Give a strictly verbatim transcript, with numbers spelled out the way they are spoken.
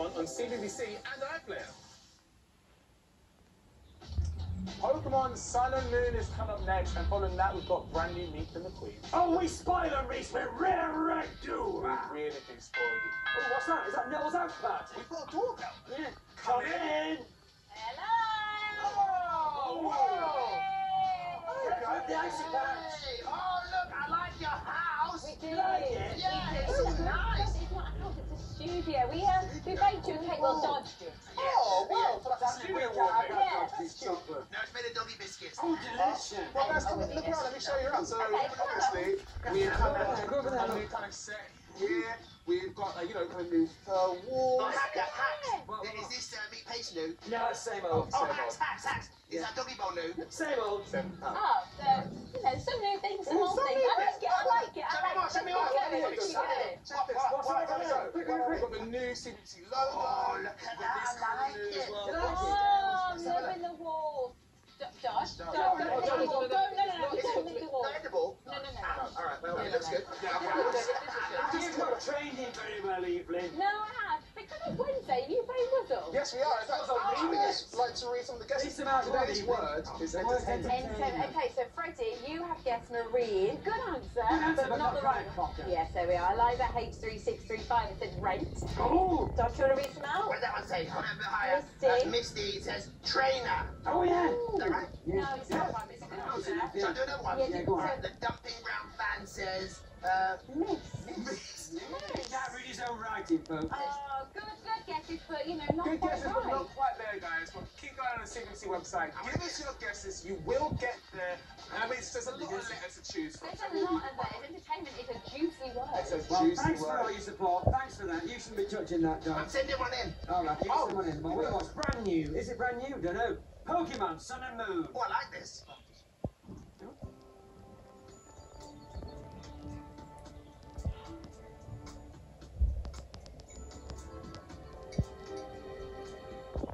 Pokemon on C B B C and iPlayer. Pokemon Sun and Moon is coming up next, and following that, we've got brand new Meet and the Queen. Oh, we Spider Race with Rare Red Do! We really do spoil you. Oh, what's that? Is that Neville's house party? We've got a doorbell. Yeah. Come in! Hello! Oh, whoa! Hey, got the icy patch. Hey, oh look, I like your house. We do. Like it? Yeah, We do. it's It's nice. It's not a house, it's a studio. We, uh, we baked you a cake, well, dodged you. Oh, well, for like a That's studio we wall, can't maybe. have Yeah. this chocolate. No, it's made of doggy biscuits. Oh, delicious. Well, guys, come, look around. Let me show you around. So, obviously, we've kind of Go over there, got a look. new kind of set here. We've got, uh, you know, kind of new fur walls. Oh, hack, hack, hack. What, what, Is what? this uh, meat paste new? No, same old. Oh, Same hacks, old. hacks, hacks. Is that doggy bowl new? Same old. Seven pounds. Oh, so, you know, some new things, some Oh, old some things. new I like it, I like it, I Show me like what, it. show me Keep what. going, Let me keep show you. going. Check this. What's Right, that? right, so, Quick, quick, we've got the new C B B C logo. Oh, look at We've got this that, I colour like as it. well. Oh, I'm loving the walls. Jo- Josh, No, don't, no, don't, no, don't, no, don't, no, no, no, no, no, Is don't it make the wall. not edible? No, no, no. All right, well, Yeah, it no, looks no. good. You've not trained him very well, Evelyn. No, I have. Because it's Wednesday, you play Wuzzle. Yes, we are. In fact, Oh, we would yes. just like to read some of the guesses. Read some out Today's loud, word Evelyn. is The word's entertainment. Entertainment. Okay, so Freddie, you have guessed marine. Good answer, Good answer, but but not not the right correct. one. Yes, there we are. Eliza H three six three five. It says rent. Oh! Josh, do you want to read some out? What does that one say? Come a bit higher. Misty. That's Misty. It says trainer. Oh, yeah. Is that right? No, it's not one. It's a good answer. Shall I do another one? Yeah, Yeah, go on. The dumping ground fan says, uh, Miss. miss. He can't read his own writing, folks. Oh, good, good guesses, but you know, not Good quite guesses, but right. not quite there, guys. But keep going on the C B B C website. Give us your guesses. You will get there. And I mean, there's a lot of letters to choose from. There's a lot of it. Entertainment is a juicy word. It's a Well, juicy thanks for all word. your support. Thanks for that. You shouldn't be touching that, I'm dog. sending one in. All right, give Oh. someone in. Well, what's brand new? Is it brand new? Don't know. Pokemon Sun and Moon. Oh, I like this.